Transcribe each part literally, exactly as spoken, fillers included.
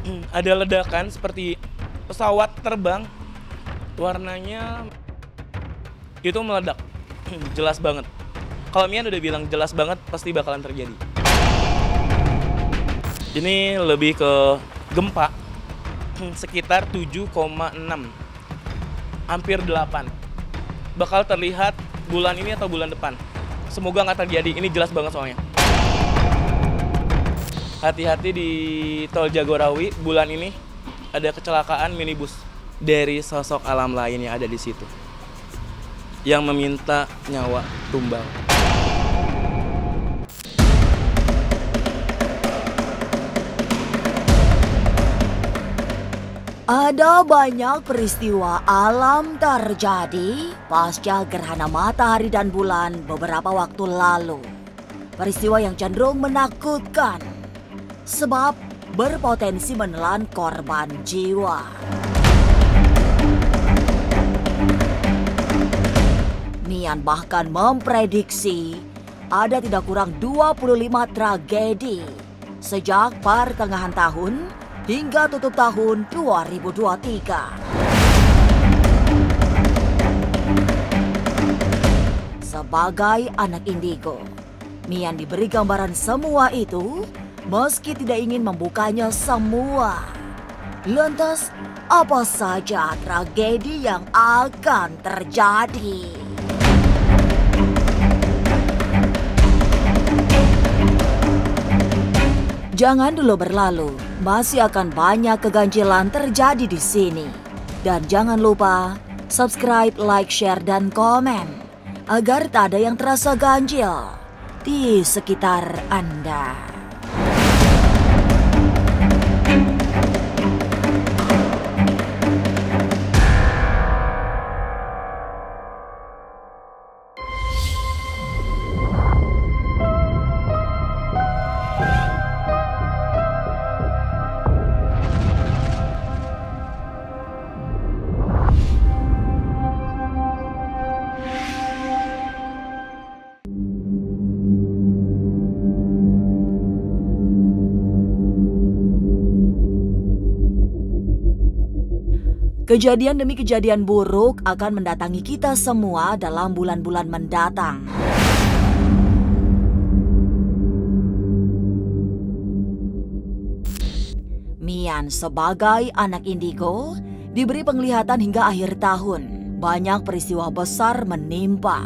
ada ledakan seperti pesawat terbang, warnanya itu meledak. Jelas banget. Kalau Mian udah bilang jelas banget, pasti bakalan terjadi. Ini lebih ke gempa, sekitar tujuh koma enam, hampir delapan. Bakal terlihat bulan ini atau bulan depan. Semoga nggak terjadi, ini jelas banget soalnya. Hati-hati di Tol Jagorawi, bulan ini ada kecelakaan minibus dari sosok alam lain yang ada di situ, yang meminta nyawa tumbal. Ada banyak peristiwa alam terjadi pasca gerhana matahari dan bulan beberapa waktu lalu. Peristiwa yang cenderung menakutkan, sebab berpotensi menelan korban jiwa. Mian bahkan memprediksi ada tidak kurang dua puluh lima tragedi sejak pertengahan tahun hingga tutup tahun dua ribu dua puluh tiga. Sebagai anak indigo, Mian diberi gambaran semua itu meski tidak ingin membukanya semua. Lantas, apa saja tragedi yang akan terjadi? Jangan dulu berlalu, masih akan banyak keganjilan terjadi di sini. Dan jangan lupa subscribe, like, share, dan komen agar tak ada yang terasa ganjil di sekitar Anda. Kejadian demi kejadian buruk akan mendatangi kita semua dalam bulan-bulan mendatang. Mian sebagai anak indigo diberi penglihatan hingga akhir tahun. Banyak peristiwa besar menimpa.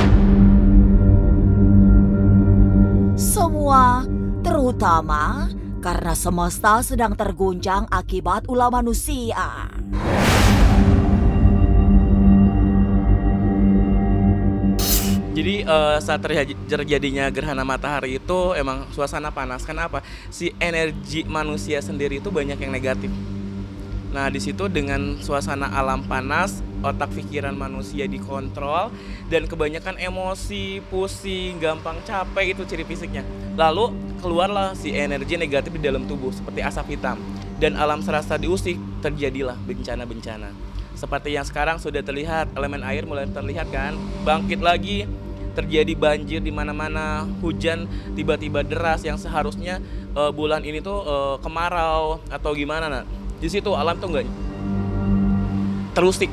Semua terutama karena semesta sedang terguncang akibat ulah manusia. Jadi uh, saat terjadinya gerhana matahari itu emang suasana panas. Kenapa? Si energi manusia sendiri itu banyak yang negatif. Nah di situ dengan suasana alam panas, otak pikiran manusia dikontrol dan kebanyakan emosi, pusing, gampang capek, itu ciri fisiknya. Lalu keluarlah si energi negatif di dalam tubuh seperti asap hitam dan alam serasa diusik, terjadilah bencana-bencana. Seperti yang sekarang sudah terlihat, elemen air mulai terlihat kan, bangkit lagi, terjadi banjir di mana-mana, hujan tiba-tiba deras yang seharusnya uh, bulan ini tuh uh, kemarau atau gimana. Nah, di situ alam tuh enggak terusik.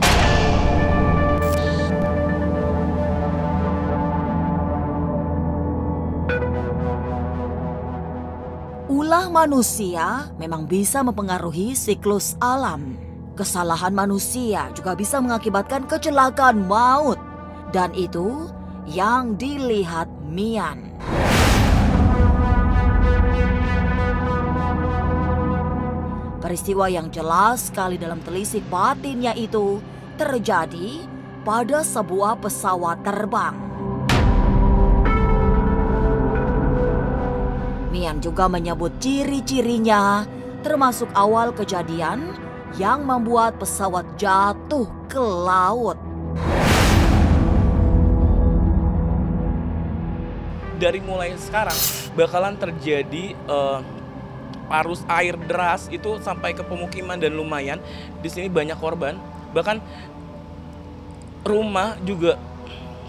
Ulah manusia memang bisa mempengaruhi siklus alam. Kesalahan manusia juga bisa mengakibatkan kecelakaan maut. Dan itu yang dilihat Mian. Peristiwa yang jelas sekali dalam telisik batinnya itu terjadi pada sebuah pesawat terbang. Mian juga menyebut ciri-cirinya, termasuk awal kejadian yang membuat pesawat jatuh ke laut. Dari mulai sekarang bakalan terjadi uh, arus air deras itu sampai ke pemukiman dan lumayan. Di sini banyak korban, bahkan rumah juga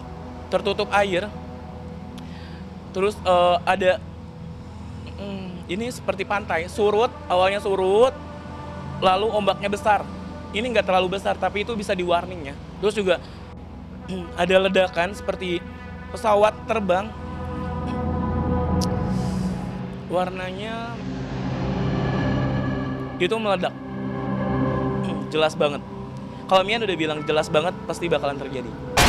tertutup air. Terus uh, ada, hmm, Ini seperti pantai, surut, awalnya surut, lalu ombaknya besar. Ini nggak terlalu besar, tapi itu bisa di warning ya. Terus juga ada ledakan seperti pesawat terbang. Warnanya itu meledak. Jelas banget. Kalau Mian udah bilang jelas banget, pasti bakalan terjadi.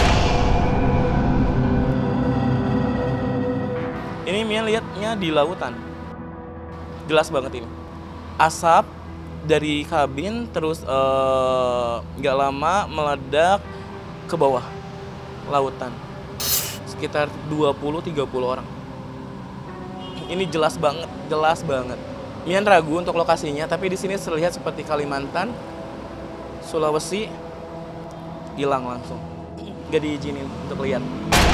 Ini Mian lihatnya di lautan. Jelas banget ini. Asap dari kabin terus nggak uh, lama meledak ke bawah lautan. Sekitar dua puluh sampai tiga puluh orang. Ini jelas banget, jelas banget. Mian ragu untuk lokasinya, tapi di sini terlihat seperti Kalimantan, Sulawesi, hilang langsung. Gak diizinin untuk lihat.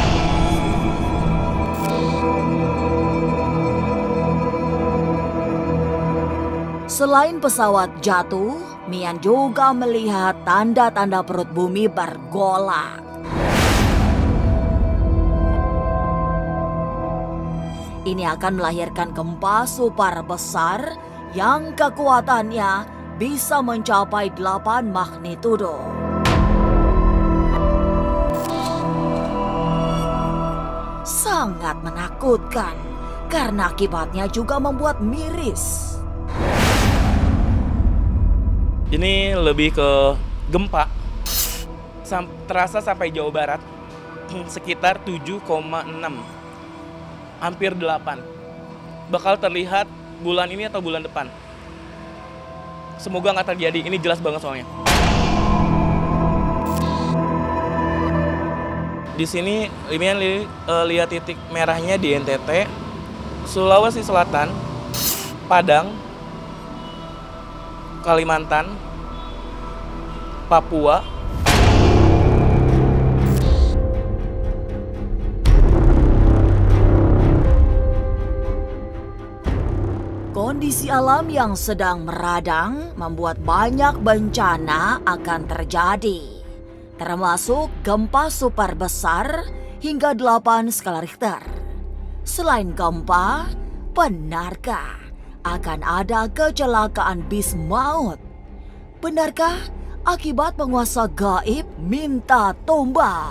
Selain pesawat jatuh, Mian juga melihat tanda-tanda perut bumi bergolak. Ini akan melahirkan gempa super besar yang kekuatannya bisa mencapai delapan magnitudo. Sangat menakutkan karena akibatnya juga membuat miris. Ini lebih ke gempa, Sam, terasa sampai Jawa Barat, sekitar tujuh koma enam, hampir delapan. Bakal terlihat bulan ini atau bulan depan. Semoga nggak terjadi, ini jelas banget soalnya. Di sini, Mian li, uh, lihat titik merahnya di N T T, Sulawesi Selatan, Padang, Kalimantan, Papua. Kondisi alam yang sedang meradang membuat banyak bencana akan terjadi, termasuk gempa super besar hingga delapan skala Richter. Selain gempa, benarkah akan ada kecelakaan bis maut? Benarkah akibat penguasa gaib minta tumbal?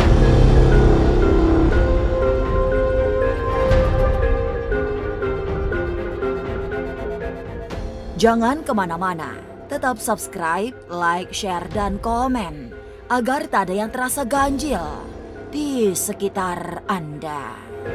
Jangan kemana-mana, tetap subscribe, like, share, dan komen agar tak ada yang terasa ganjil di sekitar Anda.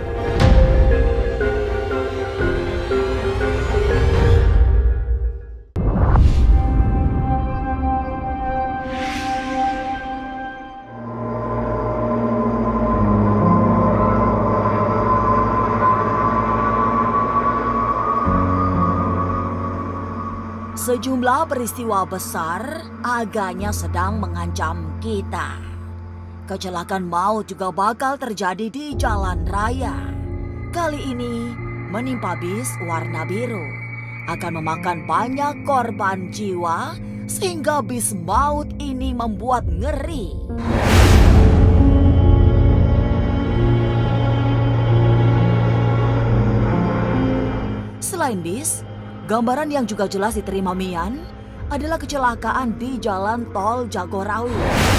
Sejumlah peristiwa besar agaknya sedang mengancam kita. Kecelakaan maut juga bakal terjadi di jalan raya. Kali ini menimpa bis warna biru. Akan memakan banyak korban jiwa sehingga bis maut ini membuat ngeri. Selain bis, gambaran yang juga jelas diterima Mian adalah kecelakaan di jalan tol Jagorawi.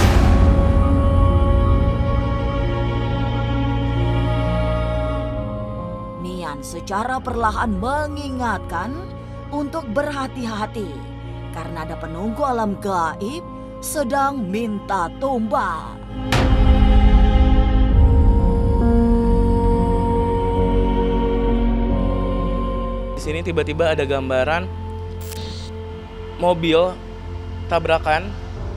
Mian secara perlahan mengingatkan untuk berhati-hati karena ada penunggu alam gaib sedang minta tumbal. Di sini tiba-tiba ada gambaran mobil tabrakan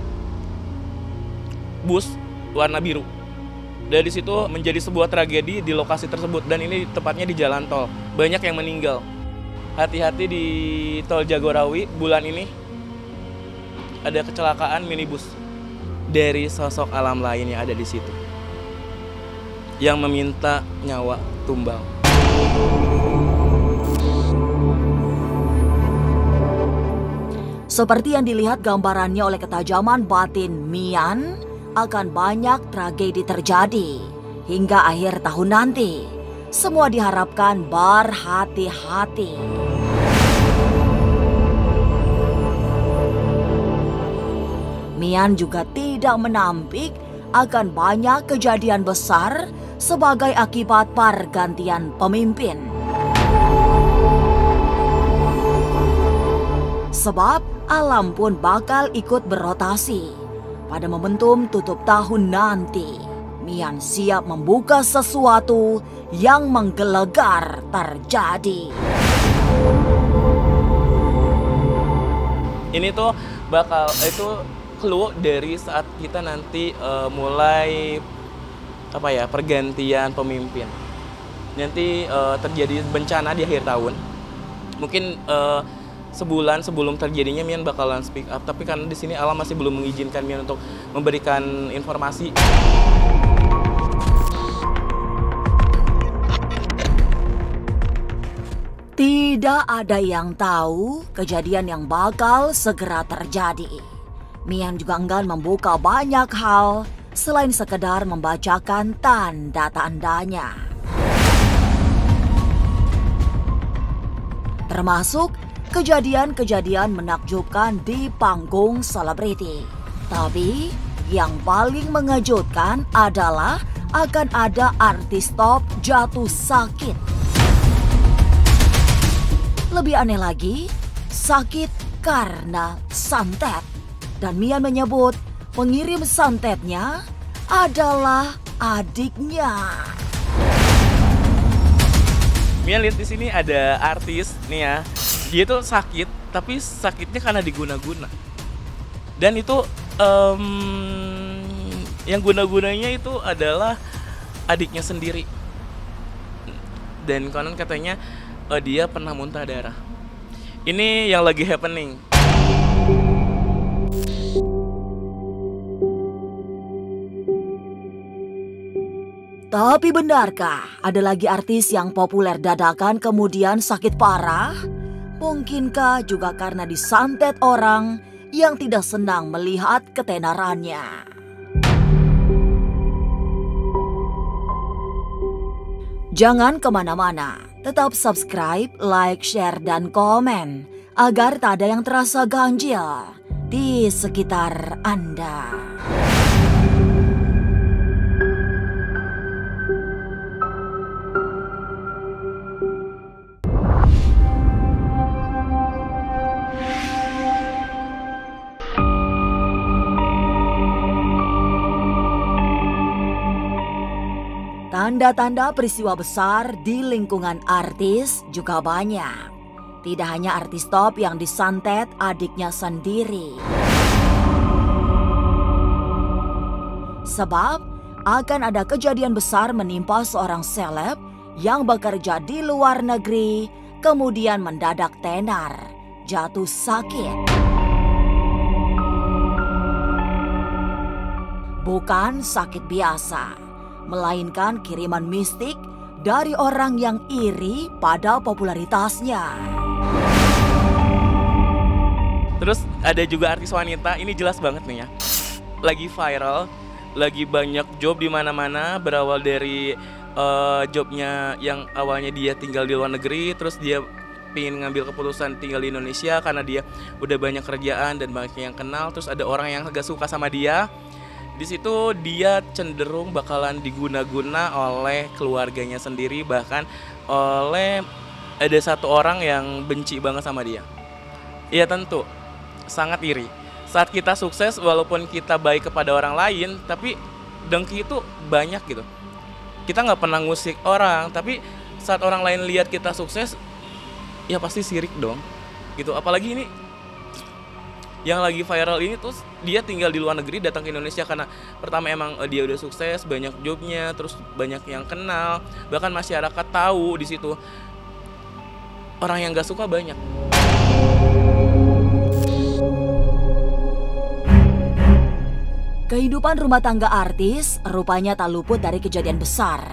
bus warna biru. Dari situ menjadi sebuah tragedi di lokasi tersebut dan ini tepatnya di jalan tol. Banyak yang meninggal. Hati-hati di tol Jagorawi bulan ini ada kecelakaan minibus dari sosok alam lain yang ada di situ yang meminta nyawa tumbal. Seperti yang dilihat gambarannya oleh ketajaman batin Mian, akan banyak tragedi terjadi hingga akhir tahun nanti. semua diharapkan berhati-hati. Mian juga tidak menampik akan banyak kejadian besar sebagai akibat pergantian pemimpin. Sebab alam pun bakal ikut berotasi. Pada momentum tutup tahun nanti, Mian siap membuka sesuatu yang menggelegar terjadi. Ini tuh bakal itu clue dari saat kita nanti uh, mulai apa ya pergantian pemimpin. Nanti uh, terjadi bencana di akhir tahun. Mungkin uh, sebulan sebelum terjadinya Mian bakalan speak up. Tapi karena di sini alam masih belum mengizinkan Mian untuk memberikan informasi. Tidak ada yang tahu kejadian yang bakal segera terjadi. Mian juga enggan membuka banyak hal selain sekedar membacakan tanda-tandanya. Termasuk kejadian-kejadian menakjubkan di panggung selebriti. Tapi yang paling mengejutkan adalah akan ada artis top jatuh sakit. Lebih aneh lagi, sakit karena santet. Dan Mian menyebut pengirim santetnya adalah adiknya. Mian lihat di sini ada artis nih ya, dia tuh sakit tapi sakitnya karena diguna-guna. Dan itu um, yang guna-gunanya itu adalah adiknya sendiri. Dan konon katanya uh, dia pernah muntah darah. Ini yang lagi happening. Tapi benarkah ada lagi artis yang populer dadakan kemudian sakit parah? Mungkinkah juga karena disantet orang yang tidak senang melihat ketenarannya? Jangan kemana-mana, tetap subscribe, like, share, dan komen agar tak ada yang terasa ganjil di sekitar Anda. Tanda-tanda peristiwa besar di lingkungan artis juga banyak. Tidak hanya artis top yang disantet adiknya sendiri. Sebab akan ada kejadian besar menimpa seorang seleb yang bekerja di luar negeri, kemudian mendadak tenar, jatuh sakit. Bukan sakit biasa, melainkan kiriman mistik dari orang yang iri pada popularitasnya. Terus ada juga artis wanita, ini jelas banget nih ya. Lagi viral, lagi banyak job di mana-mana, berawal dari uh, jobnya yang awalnya dia tinggal di luar negeri, terus dia pengen ngambil keputusan tinggal di Indonesia karena dia udah banyak kerjaan dan banyak yang kenal, terus ada orang yang agak suka sama dia. Di situ dia cenderung bakalan diguna-guna oleh keluarganya sendiri, bahkan oleh ada satu orang yang benci banget sama dia. Iya tentu, sangat iri. Saat kita sukses, walaupun kita baik kepada orang lain, tapi dengki itu banyak gitu. Kita nggak pernah ngusik orang, tapi saat orang lain lihat kita sukses, ya pasti sirik dong. Gitu. Apalagi ini yang lagi viral ini terus dia tinggal di luar negeri, datang ke Indonesia karena pertama emang uh, dia udah sukses, banyak jobnya, terus banyak yang kenal, bahkan masyarakat tahu di situ. Orang yang gak suka banyak. Kehidupan rumah tangga artis rupanya tak luput dari kejadian besar.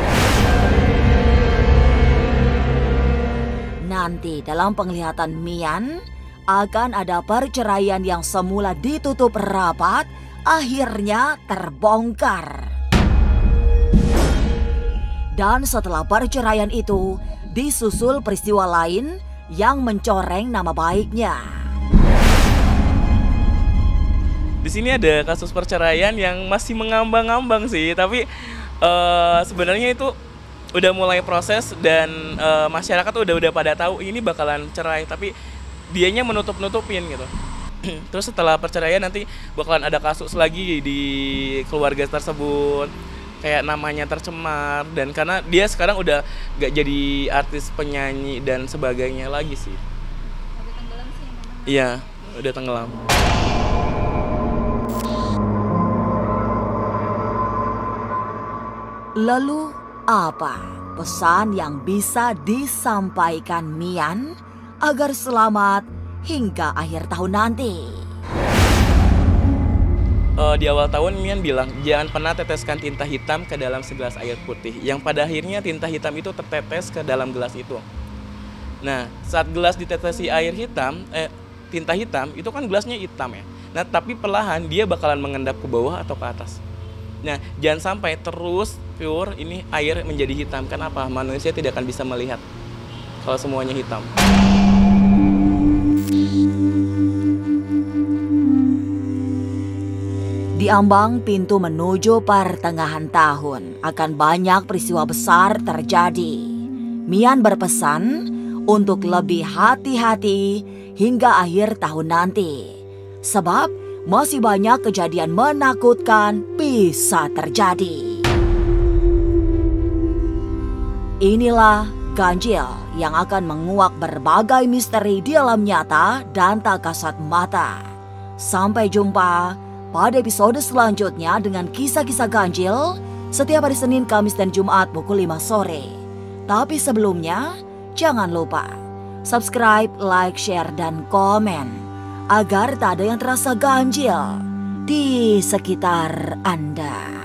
Nanti dalam penglihatan Mian, akan ada perceraian yang semula ditutup rapat, akhirnya terbongkar. Dan setelah perceraian itu, disusul peristiwa lain yang mencoreng nama baiknya. Di sini ada kasus perceraian yang masih mengambang-ambang sih, tapi uh, sebenarnya itu udah mulai proses dan uh, masyarakat udah udah pada tahu ini bakalan cerai, tapi dianya menutup-nutupin gitu. Terus setelah perceraian nanti bakalan ada kasus lagi di keluarga tersebut, kayak namanya tercemar, dan karena dia sekarang udah gak jadi artis, penyanyi dan sebagainya lagi sih. Udah tenggelam sih memang. Iya, udah tenggelam. Lalu apa pesan yang bisa disampaikan Mian agar selamat hingga akhir tahun nanti? Uh, di awal tahun Mian bilang jangan pernah teteskan tinta hitam ke dalam segelas air putih, yang pada akhirnya tinta hitam itu tertetes ke dalam gelas itu. Nah, saat gelas ditetesi air hitam, eh, tinta hitam itu kan gelasnya hitam ya. Nah, tapi perlahan dia bakalan mengendap ke bawah atau ke atas. Nah, jangan sampai terus pure ini air menjadi hitam. Kenapa? Manusia tidak akan bisa melihat kalau semuanya hitam. Di ambang pintu menuju pertengahan tahun akan banyak peristiwa besar terjadi. Mian berpesan untuk lebih hati-hati hingga akhir tahun nanti. Sebab masih banyak kejadian menakutkan bisa terjadi. Inilah ganjil yang akan menguak berbagai misteri di alam nyata dan tak kasat mata. Sampai jumpa pada episode selanjutnya dengan kisah-kisah ganjil setiap hari Senin, Kamis, dan Jumat pukul lima sore. Tapi sebelumnya, jangan lupa subscribe, like, share, dan komen agar tak ada yang terasa ganjil di sekitar Anda.